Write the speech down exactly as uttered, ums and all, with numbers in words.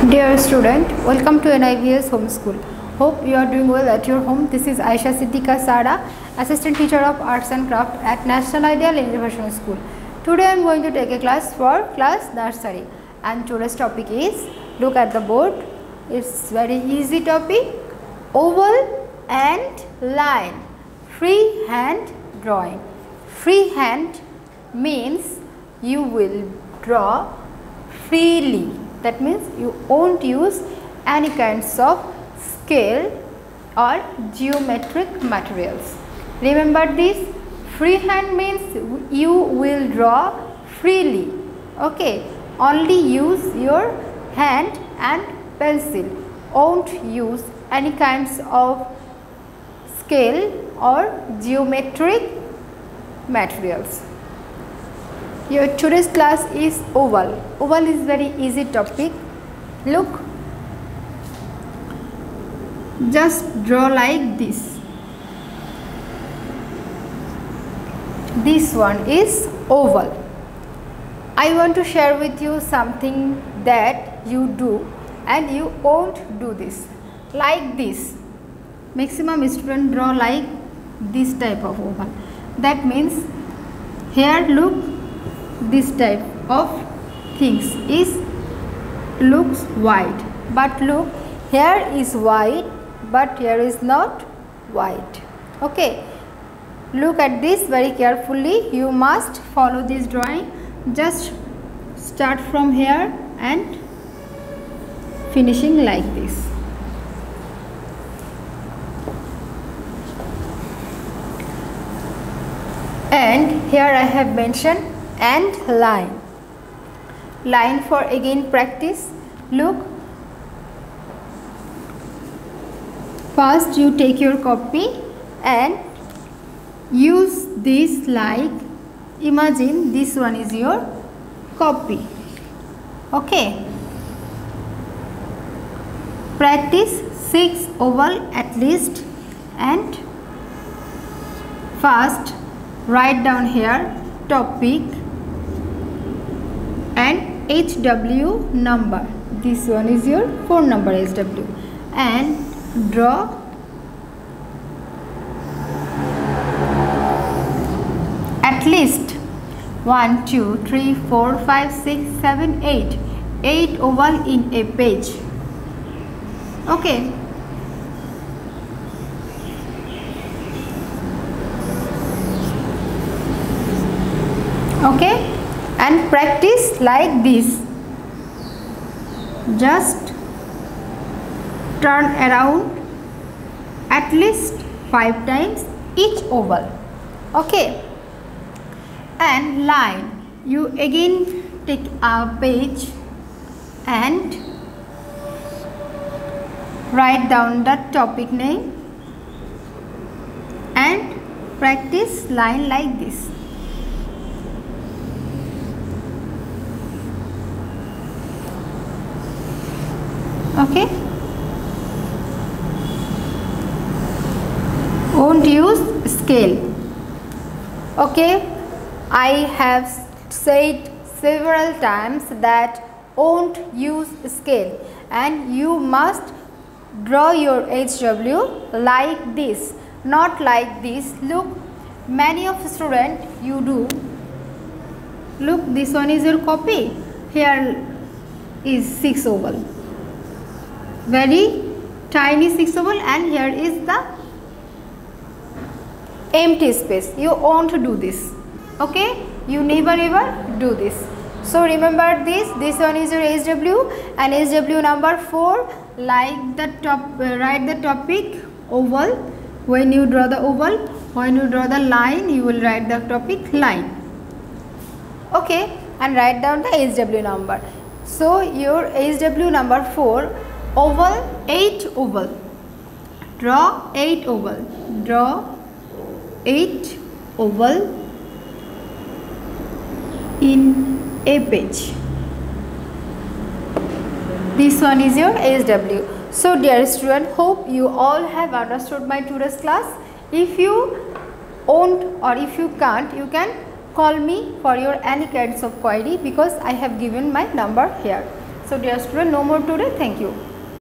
Dear student, welcome to N I V S Homeschool. Hope you are doing well at your home. This is Aisha Siddiqa Sara, Assistant Teacher of Arts and Craft at National Ideal International School. Today I am going to take a class for class nursery, and today's topic is, look at the board. It's very easy topic, oval and line, free hand drawing. Free hand means you will draw freely. That means you won't use any kinds of scale or geometric materials. Remember this, freehand means you will draw freely. Okay, only use your hand and pencil. Won't use any kinds of scale or geometric materials. Your today's class is oval. Oval is very easy topic. Look, just draw like this. This one is oval. I want to share with you something that you do and you won't do this. Like this. Maximum students draw like this type of oval. That means here look, this type of things is looks white, but look, here is white but here is not white. Okay, look at this very carefully. You must follow this drawing. Just start from here and finishing like this. And here I have mentioned and line. Line for again practice. Look, first you take your copy and use this like, imagine this one is your copy. Okay, practice six oval at least, and first write down here topic and H W number. This one is your phone number, H W, and draw at least one, two, three, four, five, six, seven, eight. eight oval in a page. Okay. Okay, and practice like this. Just turn around at least five times each oval. Okay, and line, you again take a page and write down the topic name and practice line like this. Okay, won't use scale. Okay, I have said several times that won't use scale, and you must draw your H W like this, not like this. Look, many of students you do. Look, this one is your copy. Here is six oval. Very tiny six oval, and here is the empty space. You won't do this. Okay, you never ever do this. So remember this, this one is your H W, and H W number four, like the top, uh, write the topic oval. When you draw the oval, when you draw the line, you will write the topic line. Okay, and write down the H W number. So your H W number four, oval, eight oval. Draw eight oval. Draw eight oval in a page. This one is your H W. So dear student, hope you all have understood my today's class. If you won't or if you can't, you can call me for your any kinds of query, because I have given my number here. So dear student, no more today. Thank you.